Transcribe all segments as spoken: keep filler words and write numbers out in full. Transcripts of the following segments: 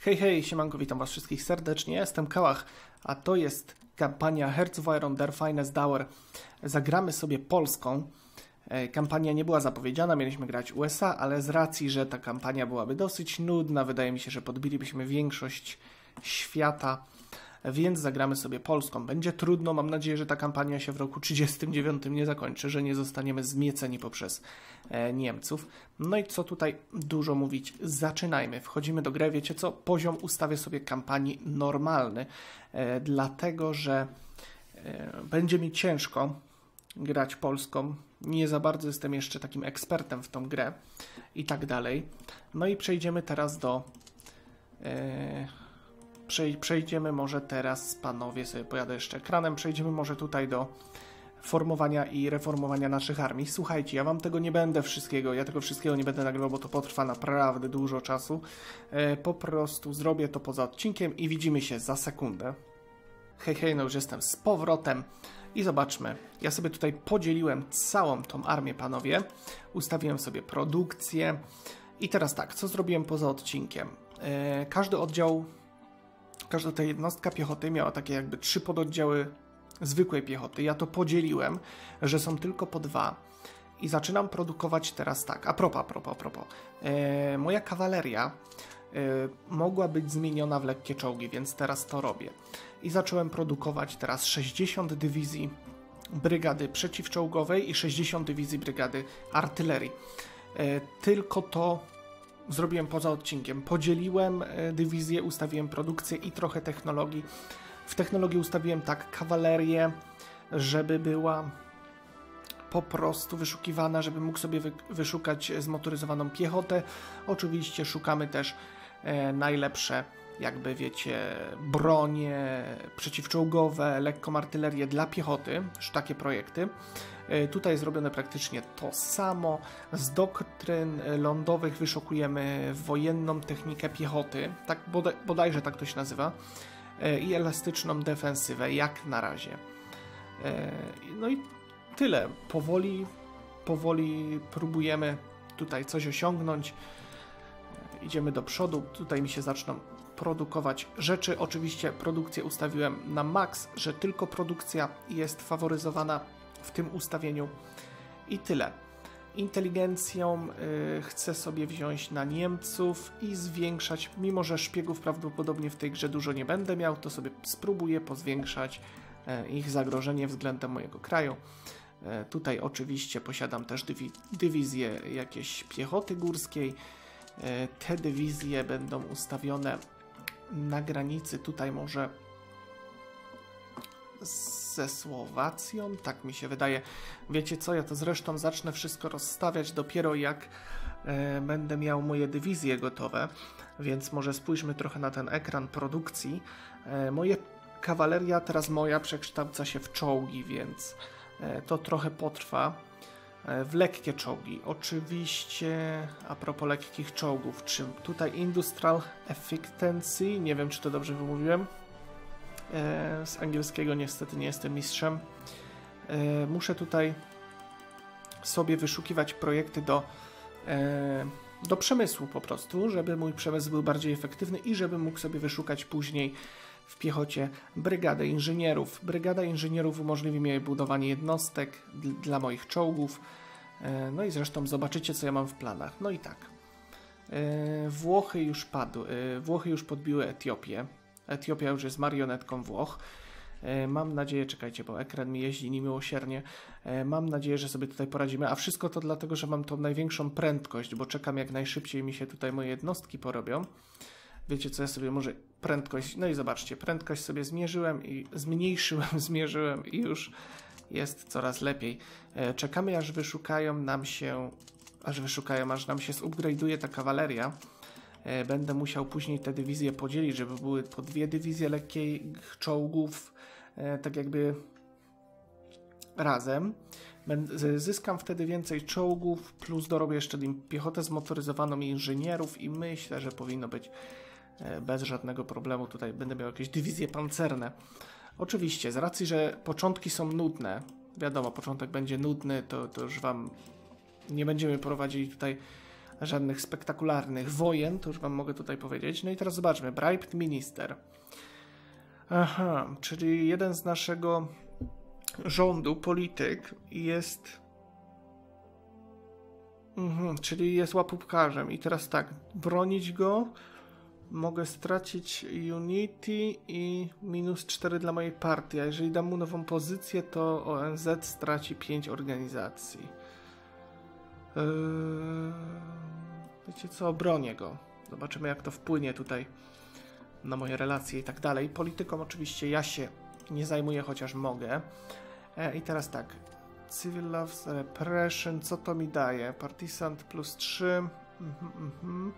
Hej, hej, siemanko, witam was wszystkich serdecznie, jestem Kałach, a to jest kampania Hearts of Iron Der Finest Dauer. Zagramy sobie polską. Kampania nie była zapowiedziana, mieliśmy grać U S A, ale z racji, że ta kampania byłaby dosyć nudna, wydaje mi się, że podbilibyśmy większość świata, więc zagramy sobie polską. Będzie trudno, mam nadzieję, że ta kampania się w roku trzydziestym dziewiątym nie zakończy, że nie zostaniemy zmieceni poprzez e, Niemców. No i co tutaj dużo mówić, zaczynajmy, wchodzimy do gry. Wiecie co, poziom ustawię sobie kampanii normalny, e, dlatego, że e, będzie mi ciężko grać polską, nie za bardzo jestem jeszcze takim ekspertem w tą grę i tak dalej. No i przejdziemy teraz do... E, Przejdziemy może teraz, panowie, sobie pojadę jeszcze ekranem, przejdziemy może tutaj do formowania i reformowania naszych armii. Słuchajcie, ja wam tego nie będę wszystkiego, ja tego wszystkiego nie będę nagrywał, bo to potrwa naprawdę dużo czasu. E, po prostu zrobię to poza odcinkiem i widzimy się za sekundę. Hej, hej, no już jestem z powrotem i zobaczmy. Ja sobie tutaj podzieliłem całą tą armię, panowie. Ustawiłem sobie produkcję i teraz tak, co zrobiłem poza odcinkiem? E, każdy oddział... Każda ta jednostka piechoty miała takie jakby trzy pododdziały zwykłej piechoty. Ja to podzieliłem, że są tylko po dwa. I zaczynam produkować teraz tak. A propos, a propos, a propos. E, moja kawaleria e, mogła być zmieniona w lekkie czołgi, więc teraz to robię. I zacząłem produkować teraz sześćdziesiąt dywizji brygady przeciwczołgowej i sześćdziesiąt dywizji brygady artylerii. E, tylko to... Zrobiłem poza odcinkiem. Podzieliłem dywizję, ustawiłem produkcję i trochę technologii. W technologii ustawiłem tak kawalerię, żeby była po prostu wyszukiwana, żeby mógł sobie wy wyszukać zmotoryzowaną piechotę. Oczywiście szukamy też e, najlepsze, jakby wiecie, bronie przeciwczołgowe, lekką artylerię dla piechoty, już takie projekty. Tutaj jest zrobione praktycznie to samo. Z doktryn lądowych wyszukujemy wojenną technikę piechoty, tak bodaj, bodajże tak to się nazywa, i elastyczną defensywę, jak na razie. No i tyle. Powoli, powoli próbujemy tutaj coś osiągnąć. Idziemy do przodu. Tutaj mi się zaczną produkować rzeczy. Oczywiście produkcję ustawiłem na maks, że tylko produkcja jest faworyzowana w tym ustawieniu i tyle. Inteligencją y, chcę sobie wziąć na Niemców i zwiększać, mimo że szpiegów prawdopodobnie w tej grze dużo nie będę miał, to sobie spróbuję pozwiększać y, ich zagrożenie względem mojego kraju. Y, tutaj oczywiście posiadam też dywi dywizję jakiejś piechoty górskiej. Y, te dywizje będą ustawione na granicy, tutaj może ze Słowacją, tak mi się wydaje. Wiecie co, ja to zresztą zacznę wszystko rozstawiać dopiero jak e, będę miał moje dywizje gotowe, więc może spójrzmy trochę na ten ekran produkcji. E, moje kawaleria, teraz moja, przekształca się w czołgi, więc e, to trochę potrwa. E, w lekkie czołgi. Oczywiście, a propos lekkich czołgów, czy tutaj Industrial Efficiency, nie wiem czy to dobrze wymówiłem, z angielskiego niestety nie jestem mistrzem. Muszę tutaj sobie wyszukiwać projekty do, do przemysłu po prostu, żeby mój przemysł był bardziej efektywny i żeby mógł sobie wyszukać później w piechocie brygadę inżynierów. Brygada inżynierów umożliwi mi budowanie jednostek dla moich czołgów. No i zresztą zobaczycie, co ja mam w planach. No i tak. Włochy już padły. Włochy już podbiły Etiopię. Etiopia już jest marionetką Włoch. E, mam nadzieję, czekajcie, bo ekran mi jeździ niemiłosiernie. E, mam nadzieję, że sobie tutaj poradzimy, a wszystko to dlatego, że mam tą największą prędkość, bo czekam jak najszybciej mi się tutaj moje jednostki porobią. Wiecie co, ja sobie może prędkość, no i zobaczcie, prędkość sobie zmierzyłem i zmniejszyłem, zmierzyłem i już jest coraz lepiej. E, czekamy aż wyszukają nam się, aż wyszukają, aż nam się zupgrade'uje ta kawaleria. Będę musiał później te dywizje podzielić, żeby były po dwie dywizje lekkich czołgów, tak jakby razem. Zyskam wtedy więcej czołgów, plus dorobię jeszcze im piechotę zmotoryzowaną i inżynierów i myślę, że powinno być bez żadnego problemu. Tutaj będę miał jakieś dywizje pancerne. Oczywiście, z racji, że początki są nudne, wiadomo, początek będzie nudny, to, to już wam nie będziemy prowadzili tutaj żadnych spektakularnych wojen, to już wam mogę tutaj powiedzieć. No i teraz zobaczmy, bribed minister. Aha, czyli jeden z naszego rządu, polityk jest... Mhm, czyli jest łapówkarzem i teraz tak, bronić go, mogę stracić Unity i minus cztery dla mojej partii, a jeżeli dam mu nową pozycję, to O N Z straci pięć organizacji. Yy... Wiecie co, bronię go. Zobaczymy, jak to wpłynie tutaj na moje relacje i tak dalej. Polityką oczywiście ja się nie zajmuję, chociaż mogę. E, I teraz tak, Civil Loves Repression, co to mi daje? Partisan plus trzy. Mhm, mhm.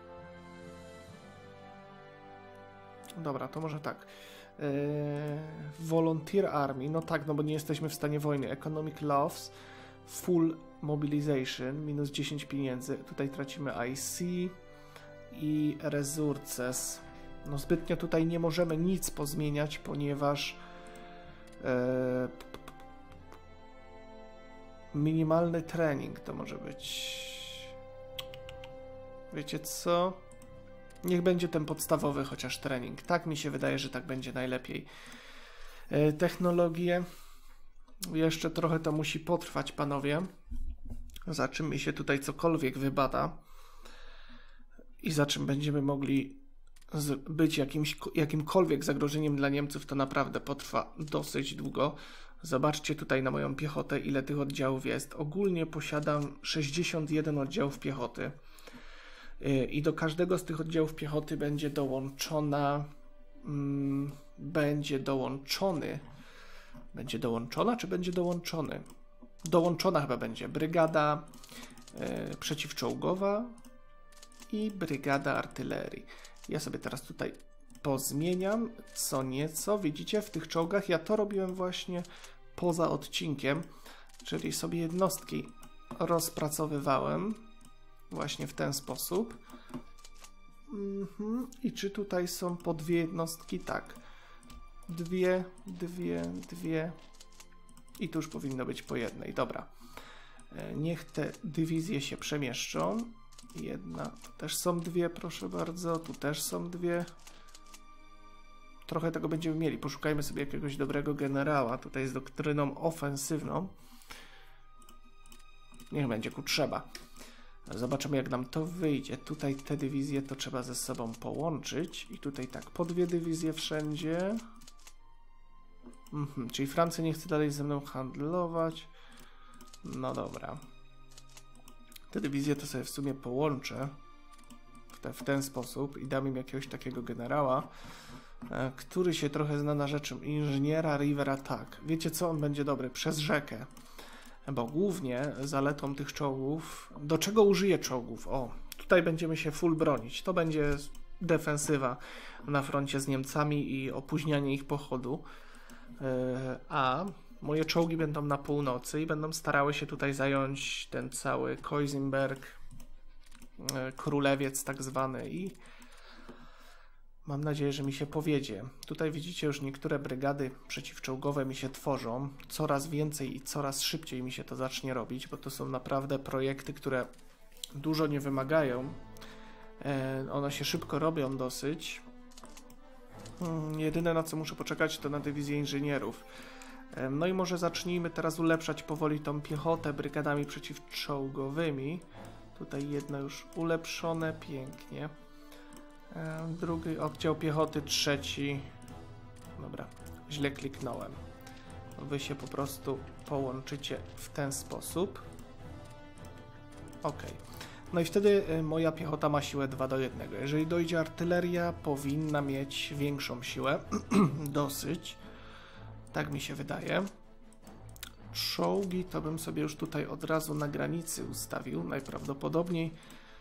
Dobra, to może tak. Yy, Volunteer Army, no tak, no bo nie jesteśmy w stanie wojny. Economic Loves, Full Mobilization, minus dziesięć pieniędzy. Tutaj tracimy I C i Resources. No zbytnio tutaj nie możemy nic pozmieniać, ponieważ yy, minimalny trening to może być. Wiecie co? Niech będzie ten podstawowy chociaż trening. Tak mi się wydaje, że tak będzie najlepiej. Yy, technologie. Jeszcze trochę to musi potrwać, panowie. Za czym mi się tutaj cokolwiek wybada. I za czym będziemy mogli być jakimś, jakimkolwiek zagrożeniem dla Niemców, to naprawdę potrwa dosyć długo. Zobaczcie tutaj na moją piechotę, ile tych oddziałów jest. Ogólnie posiadam sześćdziesiąt jeden oddziałów piechoty. I do każdego z tych oddziałów piechoty będzie dołączona... Mm, będzie dołączony... Będzie dołączona, czy będzie dołączony? Dołączona chyba będzie brygada e, przeciwczołgowa i brygada artylerii. Ja sobie teraz tutaj pozmieniam co nieco. Widzicie, w tych czołgach ja to robiłem właśnie poza odcinkiem, czyli sobie jednostki rozpracowywałem właśnie w ten sposób. Mhm. I czy tutaj są po dwie jednostki? Tak. Dwie, dwie, dwie i tu już powinno być po jednej. Dobra. Niech te dywizje się przemieszczą. Jedna. Tu też są dwie, proszę bardzo. Tu też są dwie. Trochę tego będziemy mieli. Poszukajmy sobie jakiegoś dobrego generała. Tutaj z doktryną ofensywną. Niech będzie ku trzeba. Zobaczymy, jak nam to wyjdzie. Tutaj te dywizje to trzeba ze sobą połączyć. I tutaj tak, po dwie dywizje wszędzie. Mhm, czyli Francja nie chce dalej ze mną handlować. No dobra. Te dywizje to sobie w sumie połączę w, te, w ten sposób i dam im jakiegoś takiego generała, e, który się trochę zna na rzeczy inżyniera River Attack. Wiecie co? On będzie dobry przez rzekę. Bo głównie zaletą tych czołgów... Do czego użyję czołgów? O, tutaj będziemy się full bronić. To będzie defensywa na froncie z Niemcami i opóźnianie ich pochodu. A moje czołgi będą na północy i będą starały się tutaj zająć ten cały Koisenberg, Królewiec tak zwany i mam nadzieję, że mi się powiedzie. Tutaj widzicie już niektóre brygady przeciwczołgowe mi się tworzą. Coraz więcej i coraz szybciej mi się to zacznie robić, bo to są naprawdę projekty, które dużo nie wymagają. One się szybko robią dosyć. Hmm, jedyne na co muszę poczekać to na dywizję inżynierów. No i może zacznijmy teraz ulepszać powoli tą piechotę brygadami przeciwczołgowymi. Tutaj jedno już ulepszone, pięknie. Drugi oddział piechoty, trzeci. Dobra, źle kliknąłem. Wy się po prostu połączycie w ten sposób. Ok. No i wtedy moja piechota ma siłę dwa do jednego. Jeżeli dojdzie artyleria, powinna mieć większą siłę. Dosyć. Tak mi się wydaje. Czołgi to bym sobie już tutaj od razu na granicy ustawił. Najprawdopodobniej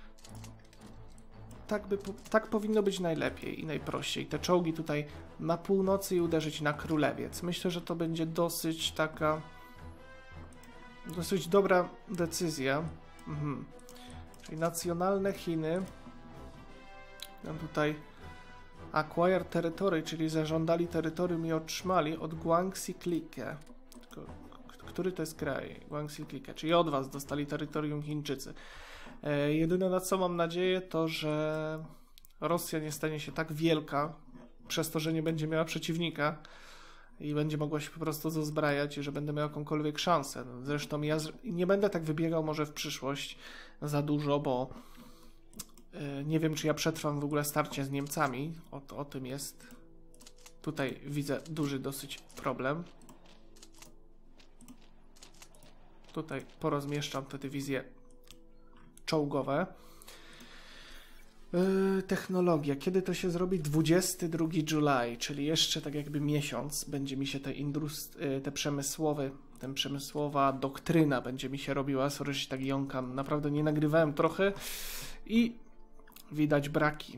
tak, by, tak powinno być najlepiej i najprościej. Te czołgi tutaj na północy i uderzyć na Królewiec. Myślę, że to będzie dosyć taka... dosyć dobra decyzja. Mhm. Czyli nacjonalne Chiny. Tam tutaj acquire territory, czyli zażądali terytorium i otrzymali od Guangxi Clique. Który to jest kraj? Guangxi Clique, czyli od was dostali terytorium Chińczycy. E, jedyne na co mam nadzieję to, że Rosja nie stanie się tak wielka przez to, że nie będzie miała przeciwnika i będzie mogła się po prostu dozbrajać i że będę miał jakąkolwiek szansę. Zresztą ja nie będę tak wybiegał może w przyszłość za dużo, bo e, nie wiem, czy ja przetrwam w ogóle starcie z Niemcami. O, o tym jest. Tutaj widzę duży dosyć problem. Tutaj porozmieszczam te dywizje czołgowe. Yy, technologia. Kiedy to się zrobi? dwudziestego drugiego lutego, czyli jeszcze tak jakby miesiąc będzie mi się te, indust- yy, te przemysłowe, ten przemysłowa doktryna będzie mi się robiła. Sorry, że tak jąkam. Naprawdę nie nagrywałem trochę i widać braki.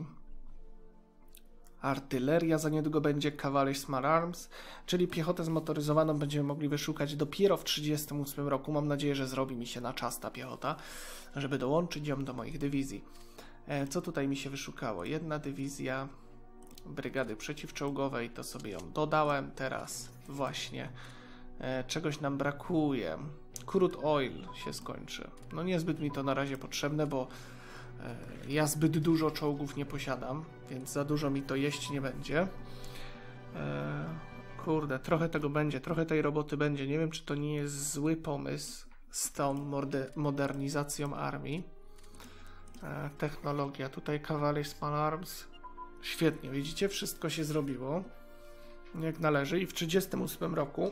Artyleria za niedługo będzie, Cavalry Small Arms, czyli piechotę zmotoryzowaną będziemy mogli wyszukać dopiero w trzydziestym ósmym roku. Mam nadzieję, że zrobi mi się na czas ta piechota, żeby dołączyć ją do moich dywizji. E, co tutaj mi się wyszukało? Jedna dywizja brygady przeciwczołgowej, to sobie ją dodałem. Teraz właśnie e, czegoś nam brakuje. Crude oil się skończy. No niezbyt mi to na razie potrzebne, bo ja zbyt dużo czołgów nie posiadam, więc za dużo mi to jeść nie będzie. Eee, kurde, trochę tego będzie, trochę tej roboty będzie. Nie wiem, czy to nie jest zły pomysł z tą modernizacją armii. Eee, technologia, tutaj Cavalry Small Arms. Świetnie, widzicie, wszystko się zrobiło jak należy i w trzydziestym ósmym roku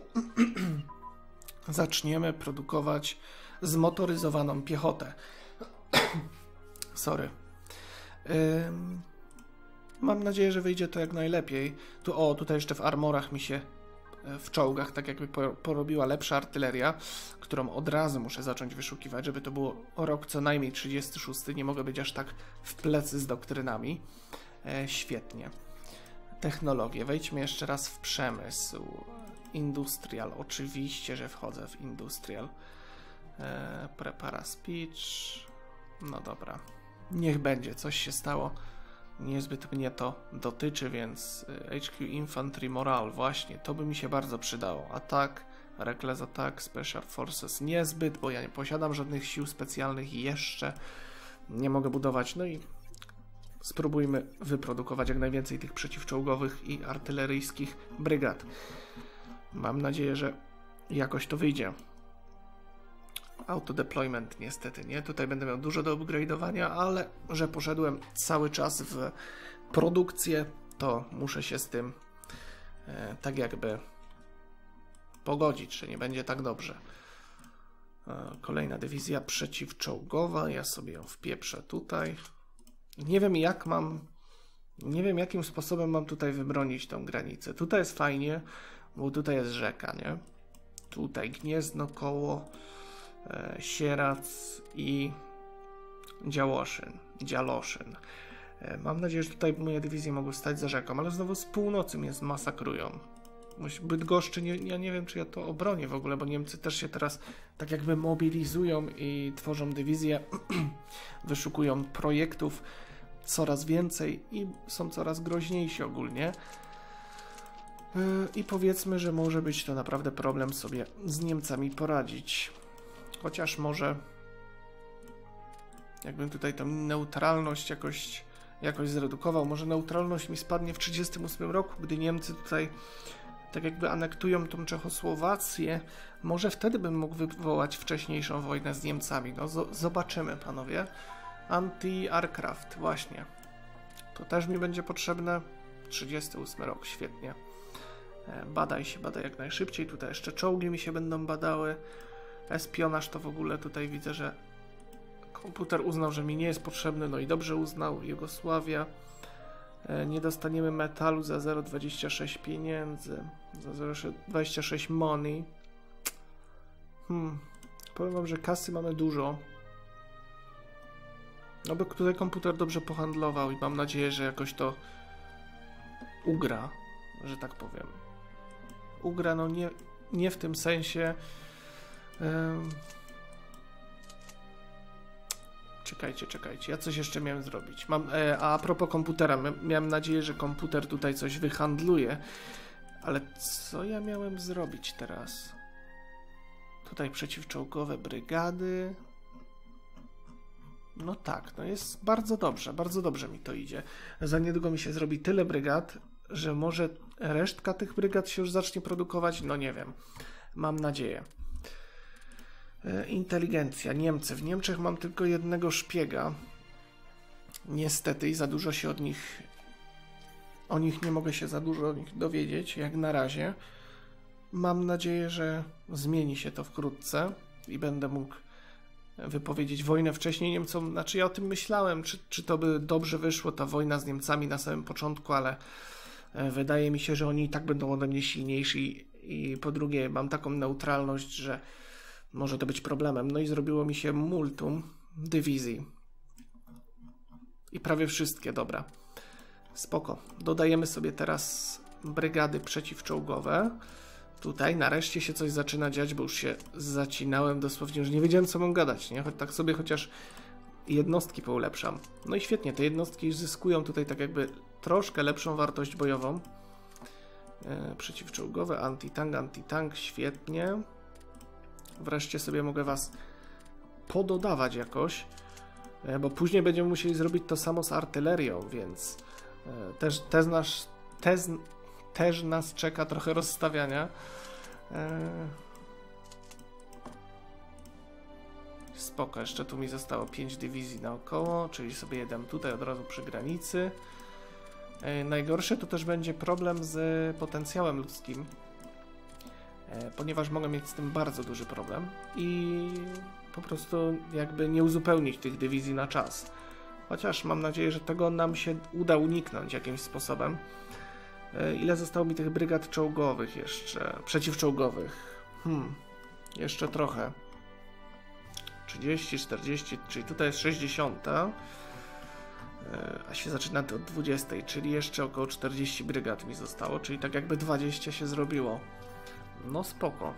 zaczniemy produkować zmotoryzowaną piechotę. Sorry. Ym, mam nadzieję, że wyjdzie to jak najlepiej. Tu, o, tutaj jeszcze w armorach mi się w czołgach tak jakby porobiła lepsza artyleria, którą od razu muszę zacząć wyszukiwać, żeby to było rok co najmniej trzydziesty szósty. Nie mogę być aż tak w plecy z doktrynami. E, świetnie. Technologie. Wejdźmy jeszcze raz w przemysł. Industrial. Oczywiście, że wchodzę w Industrial. E, prepara speech. No dobra. Niech będzie, coś się stało. Niezbyt mnie to dotyczy, więc H Q Infantry Morale, właśnie, to by mi się bardzo przydało. Atak, Reckless Attack, Special Forces niezbyt, bo ja nie posiadam żadnych sił specjalnych i jeszcze nie mogę budować. No i spróbujmy wyprodukować jak najwięcej tych przeciwczołgowych i artyleryjskich brygad. Mam nadzieję, że jakoś to wyjdzie. Autodeployment niestety nie. Tutaj będę miał dużo do upgrade'owania, ale że poszedłem cały czas w produkcję, to muszę się z tym e, tak jakby pogodzić, że nie będzie tak dobrze. E, kolejna dywizja przeciwczołgowa, ja sobie ją wpieprzę tutaj. Nie wiem jak mam, nie wiem jakim sposobem mam tutaj wybronić tą granicę. Tutaj jest fajnie, bo tutaj jest rzeka, nie? Tutaj Gniezno koło Sierac i Działoszyn, Działoszyn. Mam nadzieję, że tutaj moje dywizje mogą stać za rzeką, ale znowu z północy mnie zmasakrują. Bydgoszczy, nie, ja nie wiem, czy ja to obronię w ogóle, bo Niemcy też się teraz tak jakby mobilizują i tworzą dywizje, wyszukują projektów coraz więcej i są coraz groźniejsi ogólnie. I powiedzmy, że może być to naprawdę problem sobie z Niemcami poradzić. Chociaż może jakbym tutaj tą neutralność jakoś, jakoś zredukował, może neutralność mi spadnie w trzydziestym ósmym roku, gdy Niemcy tutaj tak jakby anektują tą Czechosłowację, może wtedy bym mógł wywołać wcześniejszą wojnę z Niemcami. No zobaczymy, panowie. Anti-aircraft, właśnie. To też mi będzie potrzebne. trzydziesty ósmy rok, świetnie. Badaj się, badaj jak najszybciej. Tutaj jeszcze czołgi mi się będą badały. Espionaż to w ogóle tutaj widzę, że komputer uznał, że mi nie jest potrzebny, no i dobrze uznał. Jugosławia. Nie dostaniemy metalu za zero przecinek dwadzieścia sześć pieniędzy, za zero przecinek dwadzieścia sześć money. Hmm. Powiem wam, że kasy mamy dużo. No bo tutaj komputer dobrze pohandlował i mam nadzieję, że jakoś to ugra, że tak powiem. Ugra, no nie, nie w tym sensie. Um... Czekajcie, czekajcie, ja coś jeszcze miałem zrobić. Mam, e, a, a propos komputera, miałem nadzieję, że komputer tutaj coś wyhandluje, ale co ja miałem zrobić teraz? Tutaj przeciwczołgowe brygady. No tak, no jest bardzo dobrze, bardzo dobrze mi to idzie. Za niedługo mi się zrobi tyle brygad, że może resztka tych brygad się już zacznie produkować, no nie wiem. Mam nadzieję. Inteligencja, Niemcy. W Niemczech mam tylko jednego szpiega. Niestety i za dużo się od nich... O nich nie mogę się za dużo o nich dowiedzieć, jak na razie. Mam nadzieję, że zmieni się to wkrótce i będę mógł wypowiedzieć wojnę wcześniej Niemcom. Znaczy ja o tym myślałem, czy, czy to by dobrze wyszło, ta wojna z Niemcami na samym początku, ale wydaje mi się, że oni i tak będą ode mnie silniejsi i po drugie mam taką neutralność, że może to być problemem. No i zrobiło mi się multum dywizji. I prawie wszystkie, dobra. Spoko. Dodajemy sobie teraz brygady przeciwczołgowe. Tutaj nareszcie się coś zaczyna dziać, bo już się zacinałem dosłownie, już nie wiedziałem, co mam gadać, nie? Choć tak sobie chociaż jednostki poulepszam. No i świetnie, te jednostki już zyskują tutaj tak jakby troszkę lepszą wartość bojową. E, przeciwczołgowe, anti-tank, anti-tank, świetnie. Wreszcie sobie mogę was pododawać jakoś, e, bo później będziemy musieli zrobić to samo z artylerią, więc e, też, też, nasz, też, też nas czeka trochę rozstawiania. E, spoko, jeszcze tu mi zostało pięć dywizji naokoło, czyli sobie jeden tutaj od razu przy granicy. E, najgorsze to też będzie problem z potencjałem ludzkim, e, ponieważ mogę mieć z tym bardzo duży problem i po prostu jakby nie uzupełnić tych dywizji na czas. Chociaż mam nadzieję, że tego nam się uda uniknąć jakimś sposobem. E, ile zostało mi tych brygad czołgowych jeszcze, przeciwczołgowych? Hmm, jeszcze trochę. trzydzieści, czterdzieści, czyli tutaj jest sześćdziesiąt, a się zaczyna to od dwudziestej, czyli jeszcze około czterdzieści brygad mi zostało, czyli tak jakby dwadzieścia się zrobiło. No spoko.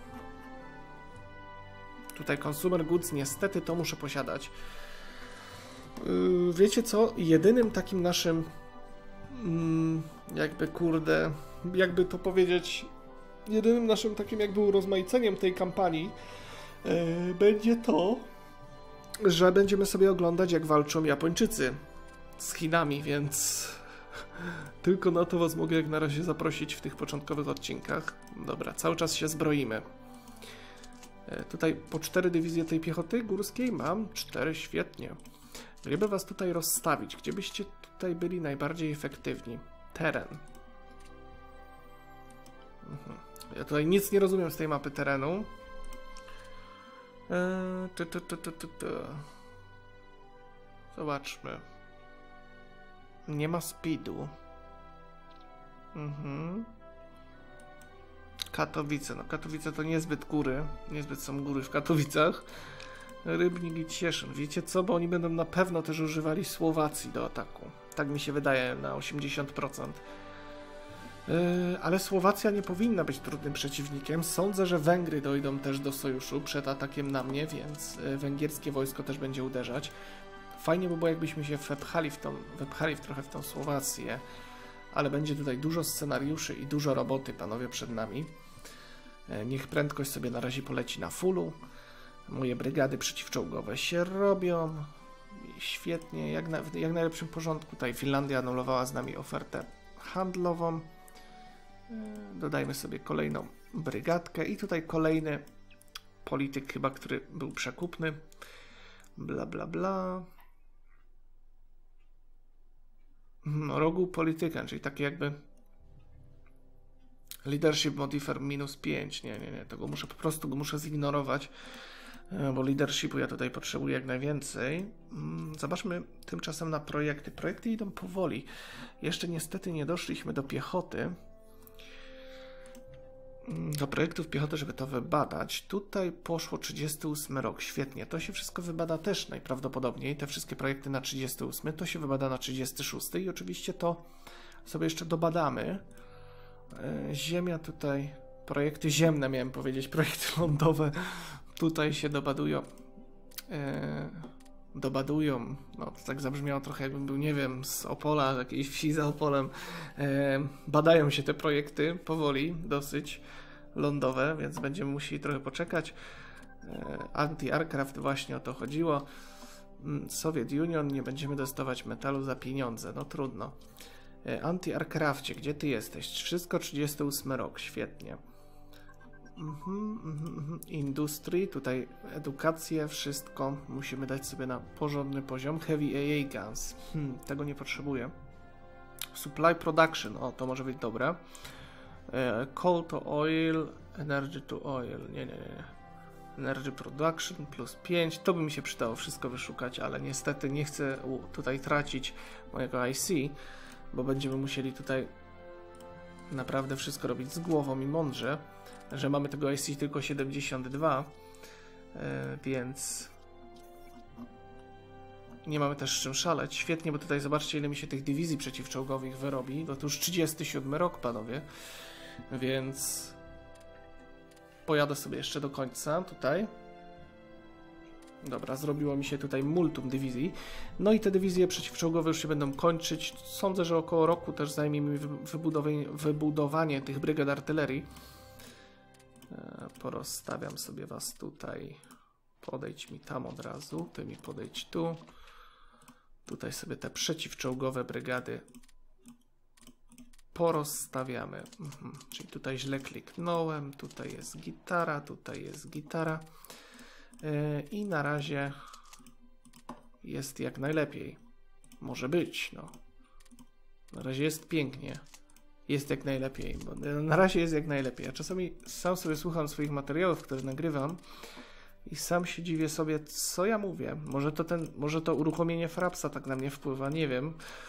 Tutaj consumer goods, niestety to muszę posiadać. Yy, wiecie co? Jedynym takim naszym yy, jakby kurde, jakby to powiedzieć, jedynym naszym takim jakby urozmaiceniem tej kampanii yy, będzie to, że będziemy sobie oglądać, jak walczą Japończycy z Chinami, więc tylko na to was mogę jak na razie zaprosić w tych początkowych odcinkach. Dobra, cały czas się zbroimy. Tutaj po cztery dywizje tej piechoty górskiej mam cztery, świetnie. Gdyby was tutaj rozstawić, gdzie byście tutaj byli najbardziej efektywni? Teren. Mhm. Ja tutaj nic nie rozumiem z tej mapy terenu. Eee, ty, ty, ty, ty, ty, ty. Zobaczmy. Nie ma speedu. Mhm. Katowice. No Katowice to niezbyt góry. Niezbyt są góry w Katowicach. Rybnik i Cieszyn. Wiecie co? Bo oni będą na pewno też używali Słowacji do ataku. Tak mi się wydaje na osiemdziesiąt procent. Yy, ale Słowacja nie powinna być trudnym przeciwnikiem. Sądzę, że Węgry dojdą też do sojuszu przed atakiem na mnie, więc yy, węgierskie wojsko też będzie uderzać. Fajnie by było, jakbyśmy się wepchali w, tą, wepchali w trochę w tą Słowację, ale będzie tutaj dużo scenariuszy i dużo roboty, panowie, przed nami. Yy, niech prędkość sobie na razie poleci na fullu. Moje brygady przeciwczołgowe się robią. Świetnie, jak, na, jak w najlepszym porządku. Tutaj Finlandia anulowała z nami ofertę handlową. Dodajmy sobie kolejną brygadkę i tutaj kolejny polityk chyba, który był przekupny. Bla bla bla. No, rogu politykę, czyli takie jakby leadership modifier minus pięć. Nie, nie, nie, tego muszę po prostu go muszę zignorować, bo leadershipu ja tutaj potrzebuję jak najwięcej. Zobaczmy tymczasem na projekty. Projekty idą powoli. Jeszcze niestety nie doszliśmy do piechoty. Do projektów piechoty, żeby to wybadać. Tutaj poszło trzydziesty ósmy rok. Świetnie. To się wszystko wybada też najprawdopodobniej. Te wszystkie projekty na trzydziesty ósmy. To się wybada na trzydziesty szósty i oczywiście to sobie jeszcze dobadamy. Ziemia tutaj... Projekty ziemne miałem powiedzieć. Projekty lądowe tutaj się dobadują. Eee, dobadują. No to tak zabrzmiało trochę jakbym był, nie wiem, z Opola, z jakiejś wsi za Opolem. Eee, badają się te projekty powoli, dosyć lądowe, więc będziemy musieli trochę poczekać. Eee, Anti-aircraft, właśnie o to chodziło. Soviet Union, nie będziemy dostawać metalu za pieniądze, no trudno. Anti-Aircrafcie, gdzie ty jesteś? Wszystko trzydziesty ósmy rok, świetnie. Mhm, mhm, mhm. Industry, tutaj edukację, wszystko musimy dać sobie na porządny poziom. Heavy A A Guns, hmm, tego nie potrzebuję. Supply Production, o to może być dobre. Coal to Oil, Energy to Oil, nie, nie, nie. Energy Production plus pięć, to by mi się przydało wszystko wyszukać, ale niestety nie chcę tutaj tracić mojego I C, bo będziemy musieli tutaj naprawdę wszystko robić z głową i mądrze, że mamy tego I C tylko siedemdziesiąt dwa, yy, więc nie mamy też z czym szaleć. Świetnie, bo tutaj zobaczcie, ile mi się tych dywizji przeciwczołgowych wyrobi, bo to już trzydziesty siódmy rok, panowie, więc pojadę sobie jeszcze do końca tutaj. Dobra, zrobiło mi się tutaj multum dywizji. No i te dywizje przeciwczołgowe już się będą kończyć. Sądzę, że około roku też zajmie mi wybudowanie, wybudowanie tych brygad artylerii. Porozstawiam sobie was tutaj. Podejdź mi tam od razu. Ty mi podejdź tu. Tutaj sobie te przeciwczołgowe brygady porozstawiamy. Mhm. Czyli tutaj źle kliknąłem. Tutaj jest gitara, tutaj jest gitara. Yy, I na razie jest jak najlepiej. Może być, no. Na razie jest pięknie. Jest jak najlepiej. Bo na razie jest jak najlepiej. Ja czasami sam sobie słucham swoich materiałów, które nagrywam i sam się dziwię sobie, co ja mówię. Może to ten, może to uruchomienie Frapsa tak na mnie wpływa, nie wiem.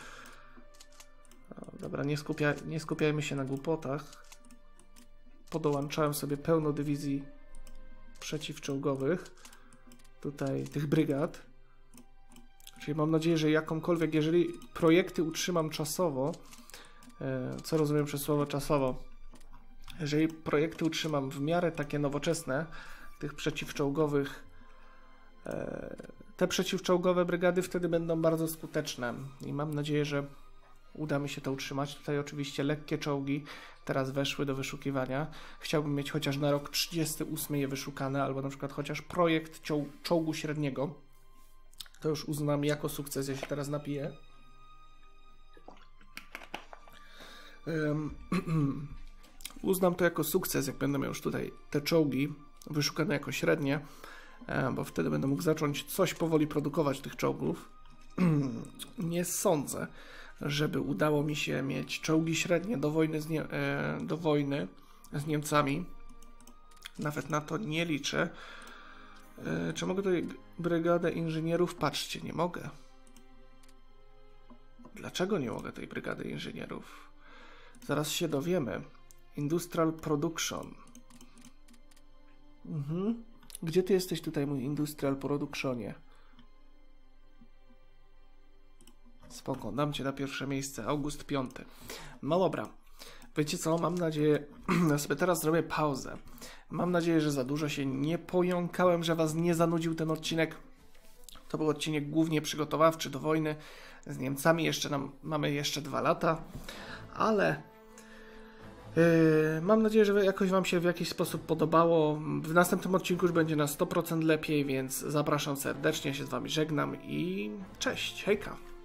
No, dobra, nie, skupia, nie skupiajmy się na głupotach. Podołączałem sobie pełno dywizji przeciwczołgowych. Tutaj tych brygad. Czyli mam nadzieję, że jakąkolwiek, jeżeli projekty utrzymam czasowo, co rozumiem przez słowo czasowo, jeżeli projekty utrzymam w miarę takie nowoczesne, tych przeciwczołgowych, te przeciwczołgowe brygady wtedy będą bardzo skuteczne i mam nadzieję, że uda mi się to utrzymać. Tutaj oczywiście lekkie czołgi teraz weszły do wyszukiwania. Chciałbym mieć chociaż na rok trzydziesty ósmy je wyszukane, albo na przykład chociaż projekt czoł czołgu średniego. To już uznam jako sukces, ja się teraz napiję. Um, uznam to jako sukces, jak będę miał już tutaj te czołgi wyszukane jako średnie, bo wtedy będę mógł zacząć coś powoli produkować tych czołgów. Nie sądzę, żeby udało mi się mieć czołgi średnie do wojny z, nie do wojny z Niemcami. Nawet na to nie liczę. Czy mogę tutaj brygadę inżynierów? Patrzcie, nie mogę. Dlaczego nie mogę tej brygady inżynierów? Zaraz się dowiemy. Industrial Production. Mhm. Gdzie ty jesteś tutaj, mój Industrial Productionie? Spoko, dam cię na pierwsze miejsce. August piąty. No dobra. Wiecie co? Mam nadzieję... ja sobie teraz zrobię pauzę. Mam nadzieję, że za dużo się nie pojąkałem, że was nie zanudził ten odcinek. To był odcinek głównie przygotowawczy do wojny z Niemcami. Jeszcze nam, mamy jeszcze dwa lata. Ale... Yy, mam nadzieję, że jakoś wam się w jakiś sposób podobało. W następnym odcinku już będzie na sto procent lepiej, więc zapraszam serdecznie, się z wami żegnam i cześć, hejka!